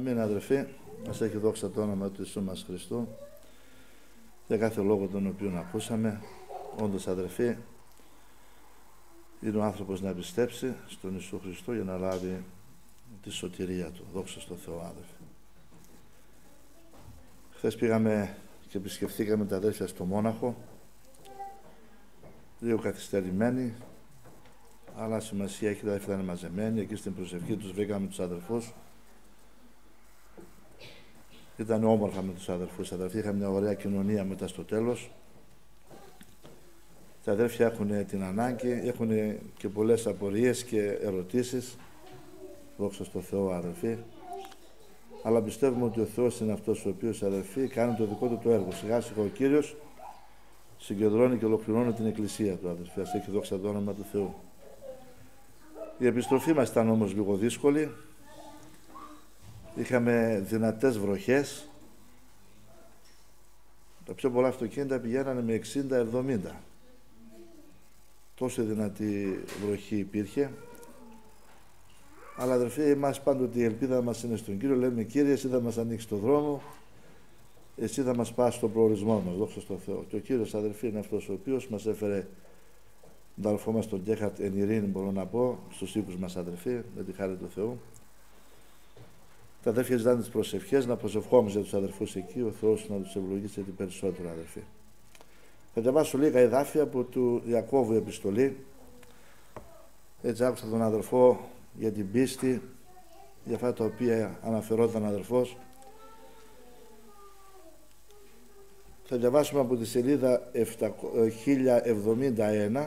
Αμήν, αδερφοί. Μας έχει δόξα το όνομα του Ιησού μας Χριστού για κάθε λόγο τον οποίο ακούσαμε. Όντως, αδερφοί, είναι ο άνθρωπος να πιστέψει στον Ιησού Χριστό για να λάβει τη σωτηρία του. Δόξα στο Θεό, αδερφοί. Χθες πήγαμε και επισκεφθήκαμε τα αδέρφια στο Μόναχο, λίγο καθυστερημένοι, αλλά σημασία έχει, τα αδέρφια ήταν μαζεμένοι. Εκεί στην προσευχή τους βρήκαμε τους αδερφούς. Ήταν όμορφα με τους αδερφούς. Αδερφοί, είχαμε μια ωραία κοινωνία μετά στο τέλος. Τα αδέρφια έχουν την ανάγκη, έχουν και πολλές απορίες και ερωτήσεις. Δόξα στο Θεό, αδερφοί. Αλλά πιστεύουμε ότι ο Θεός είναι αυτός ο οποίος, αδερφοί, κάνει το δικό του το έργο. Σιγά σιγά ο Κύριος συγκεντρώνει και ολοκληρώνει την Εκκλησία του, αδερφοί. Ας έχει δόξα το όνομα του Θεού. Η επιστροφή μας ήταν όμως λίγο δύσκολη. Είχαμε δυνατές βροχές. Τα πιο πολλά αυτοκίνητα πηγαίνανε με 60-70. Τόσο δυνατή βροχή υπήρχε. Αλλά αδερφοί μας πάντοτε η ελπίδα μας είναι στον Κύριο. Λέμε, Κύριε, εσύ θα μας ανοίξει το δρόμο, εσύ θα μας πας στον προορισμό μας. Δόξα στο Θεό. Και ο Κύριος, αδερφοί, είναι αυτός ο οποίος μας έφερε τον αδελφό μας τον Γκέχαρτ εν ειρήνη, μπορώ να πω, στους οίκους μας, αδερφοί, με τη χάρη του Θεού. Τα αδέρφια ζητάνε τις προσευχές, να προσευχόμαστε για τους αδερφούς εκεί, ο Θεός να τους ευλογήσει την περισσότερο, αδερφοί. Θα διαβάσω λίγα εδάφια από του Ιακώβου επιστολή. Έτσι άκουσα τον αδερφό για την πίστη, για αυτά τα οποία αναφερόταν αδερφός. Θα διαβάσουμε από τη σελίδα 1071.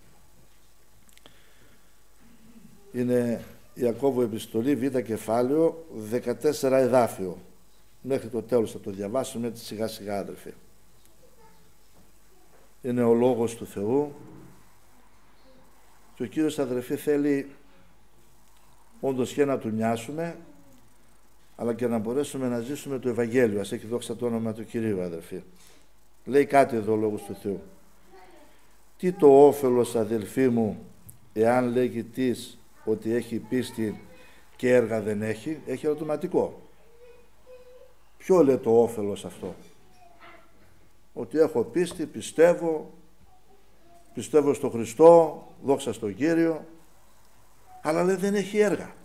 Είναι Ιακώβου επιστολή, β' κεφάλαιο, 14 εδάφιο. Μέχρι το τέλος θα το διαβάσουμε έτσι σιγά σιγά, αδερφοί. Είναι ο Λόγος του Θεού και ο Κύριος, αδερφοί, θέλει όντως και να του νοιάσουμε, αλλά και να μπορέσουμε να ζήσουμε το Ευαγγέλιο. Ας έχει δόξα το όνομα του Κυρίου, αδερφοί. Λέει κάτι εδώ ο Λόγος του Θεού. Τι το όφελος, αδελφοί μου, εάν λέγει της ότι έχει πίστη και έργα δεν έχει? Έχει ερωτηματικό. Ποιο λέει το όφελος αυτό? Ότι έχω πίστη, πιστεύω στο Χριστό, δόξα στον Κύριο, αλλά λέει δεν έχει έργα.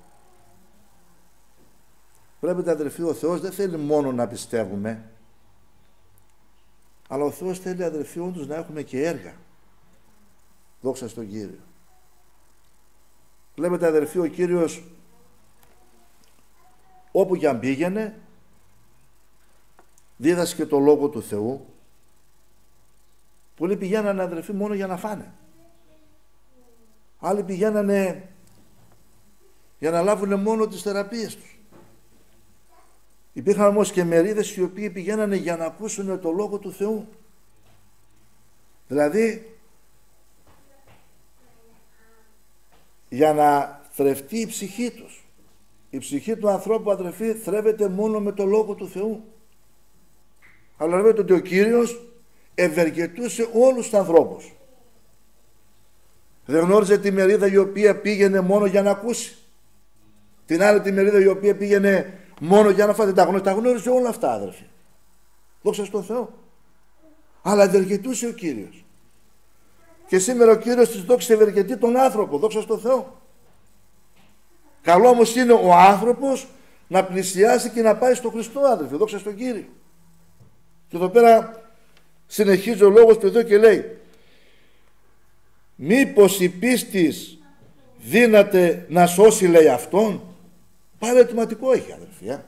Βλέπετε, αδερφοί, ο Θεός δεν θέλει μόνο να πιστεύουμε, αλλά ο Θεός θέλει, αδερφοί, όντως να έχουμε και έργα. Δόξα στον Κύριο. Βλέπετε, αδερφοί, ο Κύριος όπου και αν πήγαινε δίδασκε το Λόγο του Θεού. Πολλοί πηγαίνανε, αδερφοί, μόνο για να φάνε. Άλλοι πηγαίνανε για να λάβουν μόνο τις θεραπείες τους. Υπήρχαν όμως και μερίδες οι οποίοι πηγαίνανε για να ακούσουν το Λόγο του Θεού. Δηλαδή για να θρεφτεί η ψυχή τους. Η ψυχή του ανθρώπου, αδερφοί, θρέφεται μόνο με το Λόγο του Θεού. Αλλά βλέπετε ότι ο Κύριος ευεργετούσε όλους τους ανθρώπους. Δεν γνώριζε τη μερίδα η οποία πήγαινε μόνο για να ακούσει, την άλλη τη μερίδα η οποία πήγαινε μόνο για να φάει. Τα γνώριζε όλα αυτά, αδερφοί. Δόξα στον Θεό. Αλλά ευεργετούσε ο Κύριος. Και σήμερα ο Κύριος της δόξης ευεργετεί τον άνθρωπο. Δόξα στον Θεό. Καλό όμως είναι ο άνθρωπος να πλησιάσει και να πάει στον Χριστό, αδερφοί. Δόξα στον Κύριο. Και εδώ πέρα συνεχίζει ο Λόγος του Θεού και λέει, μήπως η πίστης δύναται να σώσει, λέει, αυτόν? Πάλι ερωτηματικό έχει, αδερφοί.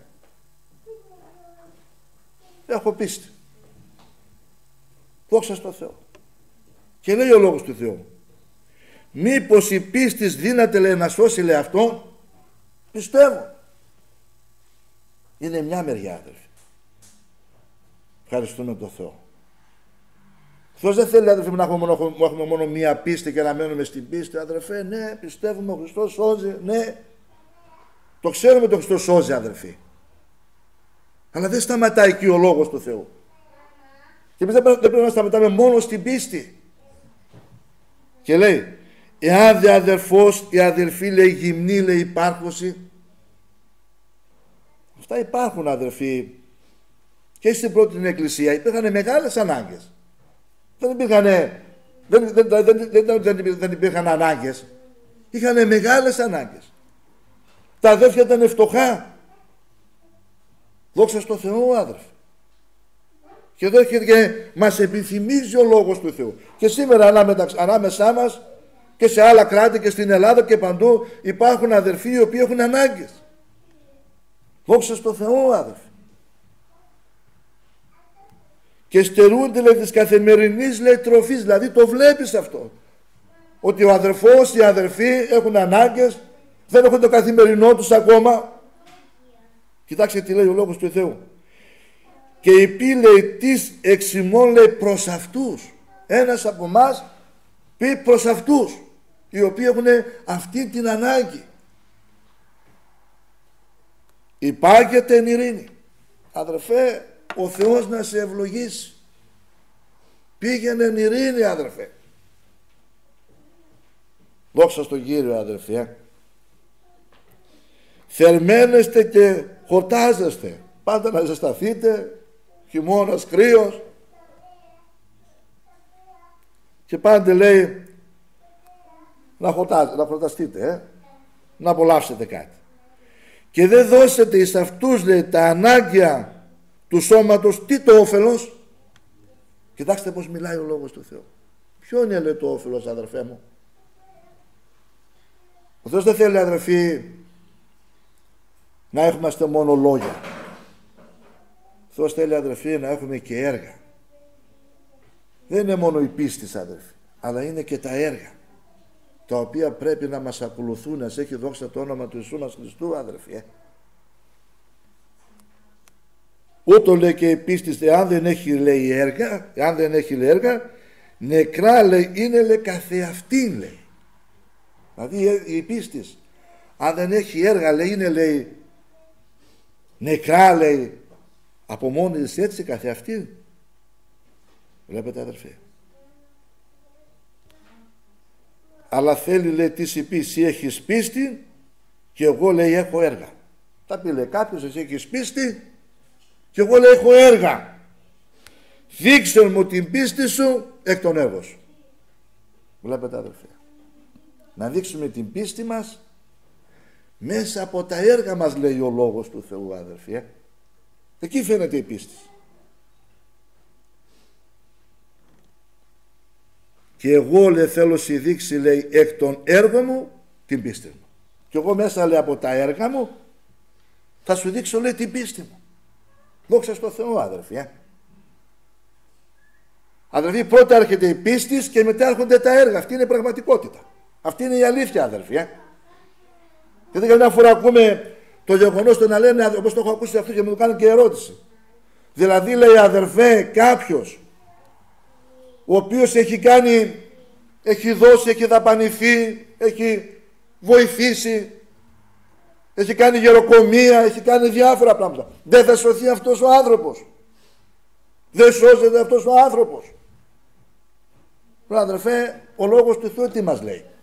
Έχω πίστη. Δόξα στον Θεό. Και λέει ο Λόγος του Θεού, μήπως η πίστης δύναται, λέει, να σώσει, λέει, αυτόν? Πιστεύω. Είναι μια μεριά, αδερφοί. Ευχαριστούμε τον Θεό. Ο Θεός δεν θέλει, αδερφοί, να έχουμε μόνο μία πίστη και να μένουμε στην πίστη. Αδερφέ, ναι, πιστεύουμε ο Χριστός σώζει, ναι. Το ξέρουμε ότι ο Χριστός σώζει, αδερφοί. Αλλά δεν σταματάει εκεί ο Λόγος του Θεού. Και εμείς δεν πρέπει να σταματάμε μόνο στην πίστη. Και λέει, εάν δε αδερφός ή αδελφή, λέει, γυμνή, λέει, υπάρχωση. Αυτά υπάρχουν, αδερφοί. Και στην πρώτη την εκκλησία υπήρχαν μεγάλες ανάγκες. Δεν υπήρχαν ανάγκες. Είχαν μεγάλες ανάγκες. Τα αδέρφια ήταν φτωχά. Δόξα στο Θεό, άδερφοι. Και εδώ έρχεται και μας επιθυμίζει ο Λόγος του Θεού. Και σήμερα ανάμεσά μας και σε άλλα κράτη και στην Ελλάδα και παντού υπάρχουν αδερφοί οι οποίοι έχουν ανάγκες. Δόξα στο Θεό, άδερφοι. Και στερούνται, λέει, της καθημερινής, λέει, τροφής. Δηλαδή το βλέπεις αυτό. Ότι ο αδερφός, οι αδερφοί έχουν ανάγκες, δεν έχουν το καθημερινό τους ακόμα. Κοιτάξτε τι λέει ο Λόγος του Θεού. Και υπή, λέει, τις εξημών, λέει, προς αυτούς. Ένας από εμάς πει προς αυτούς, οι οποίοι έχουν αυτή την ανάγκη. Υπάγεται εν ειρήνη. Αδερφέ, ο Θεός να σε ευλογήσει. Πήγαινε εν ειρήνη, αδερφέ. Δόξα στον Κύριο, αδερφέ. Θερμαίνεστε και χορτάζεστε. Πάντα να ζεσταθείτε, χειμώνας, κρύος. Και πάντα λέει να χορταστείτε, να απολαύσετε κάτι. Και δεν δώσετε εις αυτούς, λέει, τα ανάγκια του σώματος, τι το όφελος. Κοιτάξτε πως μιλάει ο Λόγος του Θεού. Ποιο είναι, λέει, το όφελος, αδερφέ μου? Ο Θεός δεν θέλει, αδερφοί, να έχουμε μόνο λόγια. Ο Θεός θέλει, αδερφοί, να έχουμε και έργα. Δεν είναι μόνο η πίστη, αδερφοί, αλλά είναι και τα έργα, τα οποία πρέπει να μας ακολουθούν. Να έχει δόξα το όνομα του Ιησού μας Χριστού, αδερφοί. Ούτω, λέει, και η πίστη, αν δεν έχει, λέει, έργα, νεκρά, λέει, είναι, λέει, καθεαυτήν, λέει. Δηλαδή η πίστη, αν δεν έχει έργα, λέει, είναι, λέει, νεκρά, λέει, από μόνη της, έτσι, καθεαυτήν. Βλέπετε, αδερφέ. Αλλά θέλει, λέει, τι η πίστη, έχεις πίστη και εγώ, λέει, έχω έργα. Θα πει, λέει, κάποιος, εσύ έχεις πίστη και εγώ, λέει, έχω έργα. Δείξε μου την πίστη σου εκ των έργων σου. Βλέπετε, αδερφέ. Να δείξουμε την πίστη μας μέσα από τα έργα μας, λέει ο Λόγος του Θεού, αδερφέ. Εκεί φαίνεται η πίστη. Και εγώ, λέει, θέλω σου δείξει, λέει, εκ των έργων μου την πίστη μου. Και εγώ μέσα, λέει, από τα έργα μου θα σου δείξω, λέει, την πίστη μου. Δόξα στο Θεό, αδερφοί. Αδερφοί, πρώτα έρχεται η πίστη και μετά έρχονται τα έργα. Αυτή είναι η πραγματικότητα. Αυτή είναι η αλήθεια, αδερφοί. Γιατί καμιά φορά ακούμε το γεγονός το να λένε, όπως το έχω ακούσει αυτό και μου το κάνουν και ερώτηση. Δηλαδή, λέει, αδερφέ, κάποιος ο οποίος έχει κάνει, έχει δώσει, έχει δαπανηθεί, έχει βοηθήσει, έχει κάνει γεροκομεία, έχει κάνει διάφορα πράγματα. Δεν θα σωθεί αυτός ο άνθρωπος. Δεν σώζεται αυτός ο άνθρωπος. Αδερφέ, ο Λόγος του Θεού τι μας λέει?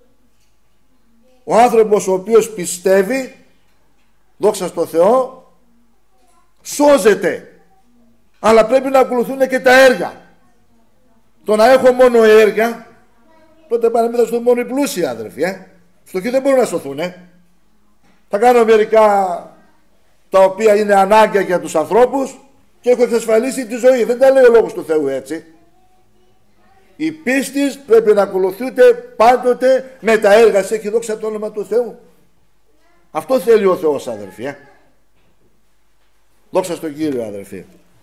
Ο άνθρωπος ο οποίος πιστεύει, δόξα στο Θεό, σώζεται. Αλλά πρέπει να ακολουθούν και τα έργα. Το να έχω μόνο έργα, τότε πάνε μην θα σωθούν μόνο οι πλούσιοι, αδερφοί. Φτωχοί δεν μπορούν να σωθούν. Θα κάνω μερικά τα οποία είναι ανάγκια για τους ανθρώπους και έχω εξασφαλίσει τη ζωή. Δεν τα λέει ο Λόγος του Θεού έτσι. Η πίστη πρέπει να ακολουθούνται πάντοτε με τα έργα. Σε έχει δόξα το όνομα του Θεού. Αυτό θέλει ο Θεός, αδερφοί. Δόξα στον Κύριο, αδερφοί.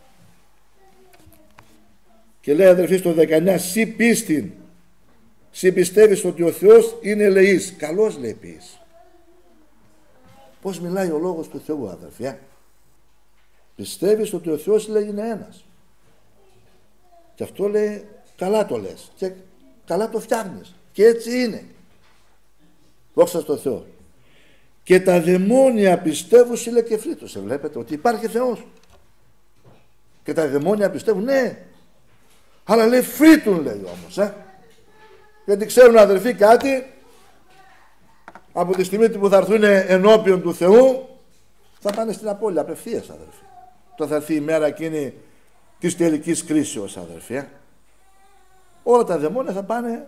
Και λέει, αδερφοί, στο 19, σύ πίστην, σύ πιστεύεις ότι ο Θεός είναι ελεής. Καλώς, λέει, πεις. Πώς μιλάει ο Λόγος του Θεού, αδερφοί. Πιστεύεις ότι ο Θεός, λέει, είναι ένας. Και αυτό, λέει, καλά το λες και καλά το φτιάχνεις. Και έτσι είναι. Δόξα στον Θεό. Και τα δαιμόνια πιστεύουν, λέει, και φρύτωσε. Βλέπετε ότι υπάρχει Θεός. Και τα δαιμόνια πιστεύουν, ναι. Αλλά, λέει, φρύτουν, λέει, όμως. Γιατί ξέρουν, αδερφοί, κάτι. Από τη στιγμή που θα έρθουν ενώπιον του Θεού, Θα πάνε στην απώλεια απευθείας, αδερφοί. Όταν θα έρθει η μέρα εκείνη της τελικής κρίσεως, αδερφοί. Όλα τα δαιμόνια θα πάνε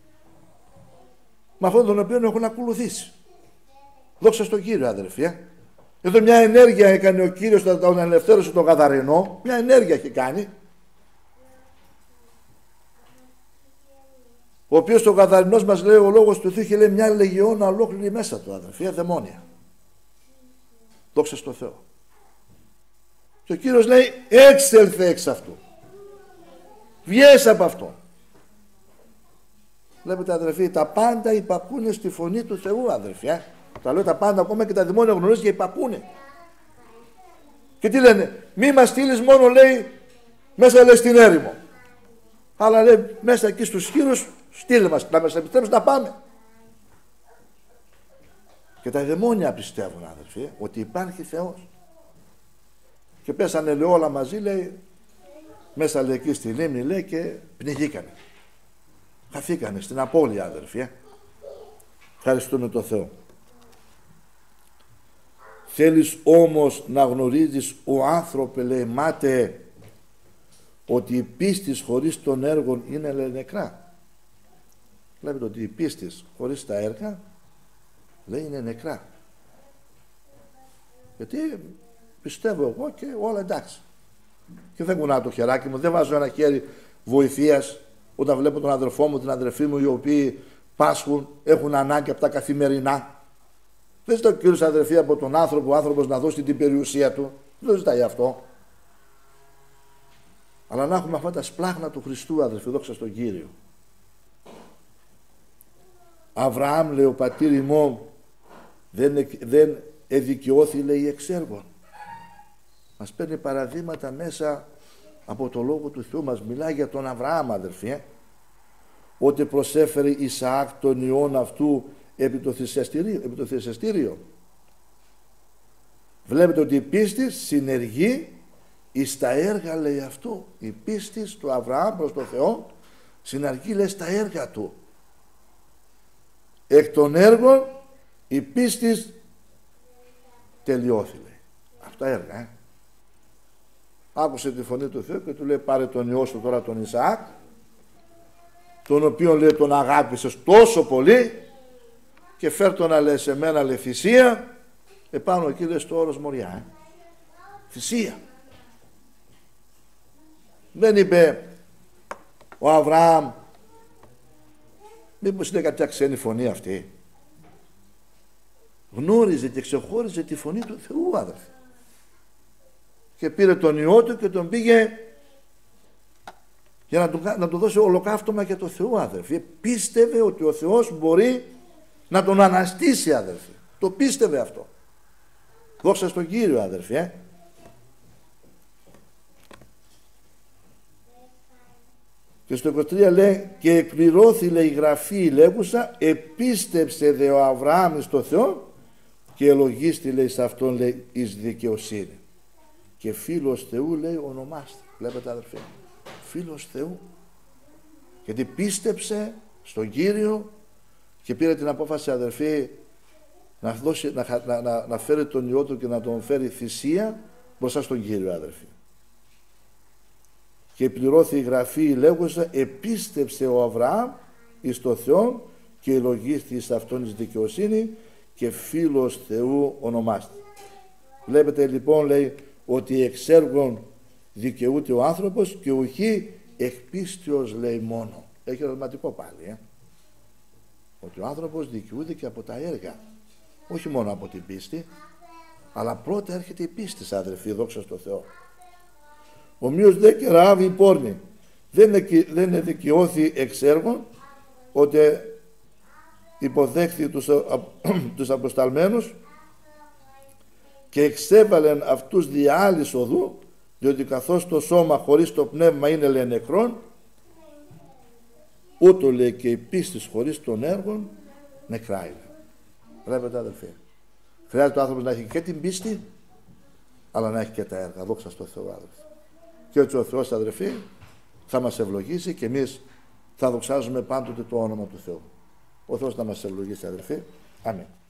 με αυτόν τον οποίο έχουν ακολουθήσει. Δόξα στον Κύριο, αδερφοί. Εδώ μια ενέργεια έκανε ο Κύριος όταν ελευθέρωσε τον Γαδαρενό. Μια ενέργεια έχει κάνει. Ο οποίος ο Γαδαρενός μας λέει, ο λόγος του Θεού είχε λέει μια λεγεώνα ολόκληρη μέσα του, αδερφοί, δαιμόνια. Δόξα στον Θεό. Και ο Κύριος λέει, έξελθε εξ αυτού. Βγες από αυτό. Βλέπετε, αδερφοί, τα πάντα υπακούνε στη φωνή του Θεού, αδερφοί. Τα λέω τα πάντα, ακόμα και τα δημόνια γνωρίζει και υπακούνε. Και τι λένε, μη μας στείλεις μόνο, λέει, μέσα λέει στην έρημο. Αλλά λέει, μέσα εκεί στους χείρους, στείλε μας, να μας επιτρέψει να πάμε. Και τα δαιμόνια πιστεύουν, αδερφοί, ότι υπάρχει Θεός. Και πέσανε, λέει, όλα μαζί, λέει, μέσα λέει εκεί στη λίμνη, λέει, και πνιγήκανε. Χαθήκανε στην απώλεια, αδερφοί. Ευχαριστούμε τον Θεό. Θέλεις όμως να γνωρίζεις, ο άνθρωπε, λέει, μάτε, ότι η πίστη χωρίς των έργων είναι, λέει, νεκρά. Βλέπετε ότι η πίστη χωρίς τα έργα, λέει, είναι νεκρά. Γιατί πιστεύω εγώ και όλα εντάξει. Και δεν κουνάω το χεράκι μου, δεν βάζω ένα χέρι βοηθείας όταν βλέπω τον αδερφό μου, την αδερφή μου, οι οποίοι πάσχουν, έχουν ανάγκη από τα καθημερινά. Δεν ζητάει ο Κύριος, αδερφοί, από τον άνθρωπο, ο άνθρωπος να δώσει την περιουσία του. Δεν ζητάει αυτό. Αλλά να έχουμε αυτά τα σπλάχνα του Χριστού, αδερφοί, δόξα στον Κύριο. Αβραάμ, λέει, ο πατήρ ημών, δεν εδικαιώθη, λέει, εξ έργων. Μας παίρνει παραδείγματα μέσα από το Λόγο του Θεού. Μας μιλάει για τον Αβραάμ, αδερφοί, ότι προσέφερε Ισαάκ τον ιόν αυτού επί το θυσιαστήριο. Βλέπετε ότι η πίστη συνεργεί εις τα έργα, λέει, αυτού. Η πίστη του Αβραάμ προς τον Θεό συνεργεί, λέει, στα έργα του. Εκ των έργων η πίστη τελειώθη, λέει. Αυτά έργα, Άκουσε τη φωνή του Θεού και του λέει, πάρε τον ιό σου τώρα, τον Ισαάκ, τον οποίον, λέει, τον αγάπησες τόσο πολύ, και φέρ' τον, λέει, σε μένα, λέει, θυσία, επάνω εκεί, λέει, στο όρος Μοριά. Θυσία. Δεν είπε ο Αβραάμ, μήπως είναι κάποια ξένη φωνή αυτή. Γνώριζε και ξεχώριζε τη φωνή του Θεού, αδερφοί. Και πήρε τον ιό του και τον πήγε για να του δώσει ολοκαύτωμα για το Θεό, αδερφοί. Πίστευε ότι ο Θεός μπορεί να τον αναστήσει, αδερφοί. Το πίστευε αυτό. Δόξα στον Κύριο, αδερφοί. Και στο 23 λέει, και εκπληρώθη, λέει, η γραφή λέγουσα, επίστεψε δε ο Αβραάμ στο Θεό και ελογίστη, λέει, σε αυτόν, λέει, εις δικαιοσύνη. Και φίλος Θεού, λέει, ονομάστε. Βλέπετε, αδερφοί, φίλος Θεού. Γιατί πίστεψε στον Κύριο και πήρε την απόφαση, αδερφοί, να φέρει τον ιό του και να τον φέρει θυσία μπροστά στον Κύριο, αδερφοί. Και πληρώθη η γραφή λέγουσα, επίστεψε ο Αβραάμ εις το Θεό και ελογίστη εις αυτόν εις δικαιοσύνη και φίλος Θεού ονομάστε. Βλέπετε λοιπόν, λέει, ότι εξ έργων δικαιούται ο άνθρωπος και ουχή εκ πίστεως, λέει, μόνο. Έχει ερωτηματικό πάλι, ότι ο άνθρωπος δικαιούται και από τα έργα, όχι μόνο από την πίστη, αλλά πρώτα έρχεται η πίστη, αδερφοί, δόξα στο Θεό. Ομοίως δε και Ραάβ η πόρνη δεν δικαιώθη εξ έργων, ότι υποδέχθη τους αποσταλμένους και εξέβαλεν αυτούς δια άλλης οδού, διότι καθώς το σώμα χωρίς το πνεύμα είναι, λέει, νεκρόν, ούτω, λέει, και η πίστη χωρίς των έργων νεκρά είναι. Βλέπετε, αδελφοί, χρειάζεται ο άνθρωπος να έχει και την πίστη, αλλά να έχει και τα έργα. Δόξα στο Θεό, αδελφοί. Και έτσι ο Θεός, αδελφοί, θα μας ευλογήσει και εμείς θα δοξάζουμε πάντοτε το όνομα του Θεού. Ο Θεός να μας ευλογήσει, αδελφοί. Αμήν.